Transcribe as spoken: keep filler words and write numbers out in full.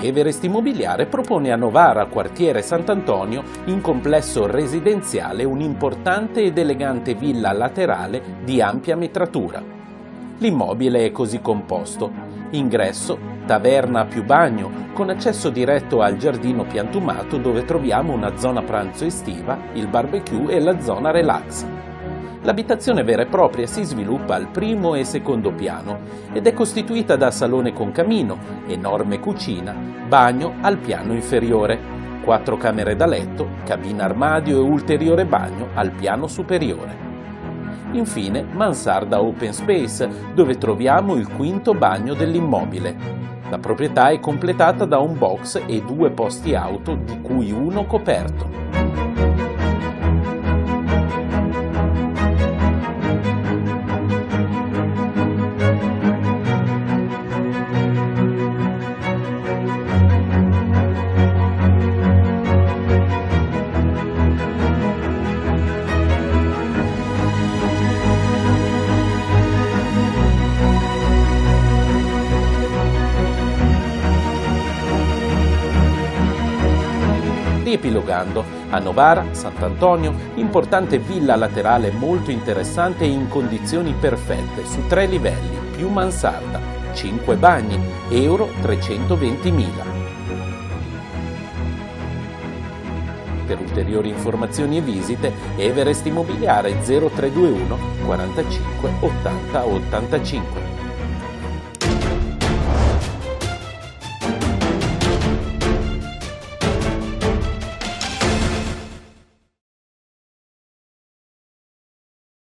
Everest Immobiliare propone a Novara, quartiere Sant'Antonio, in complesso residenziale, un'importante ed elegante villa laterale di ampia metratura. L'immobile è così composto: ingresso, taverna più bagno, con accesso diretto al giardino piantumato dove troviamo una zona pranzo estiva, il barbecue e la zona relax. L'abitazione vera e propria si sviluppa al primo e secondo piano ed è costituita da salone con camino, enorme cucina, bagno al piano inferiore, quattro camere da letto, cabina armadio e ulteriore bagno al piano superiore. Infine, mansarda open space, dove troviamo il quinto bagno dell'immobile. La proprietà è completata da un box e due posti auto, di cui uno coperto. Riepilogando, a Novara, Sant'Antonio, importante villa laterale molto interessante e in condizioni perfette, su tre livelli, più mansarda, cinque bagni, euro trecentoventimila. Per ulteriori informazioni e visite, Everest Immobiliare zero tre due uno quarantacinque ottanta ottantacinque.